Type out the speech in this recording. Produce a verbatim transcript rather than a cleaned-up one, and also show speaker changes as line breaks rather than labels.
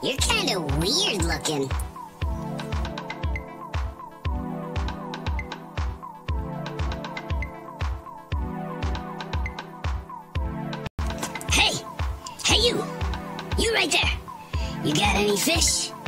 You're kinda weird looking. Hey! Hey you! You right there! You got any fish?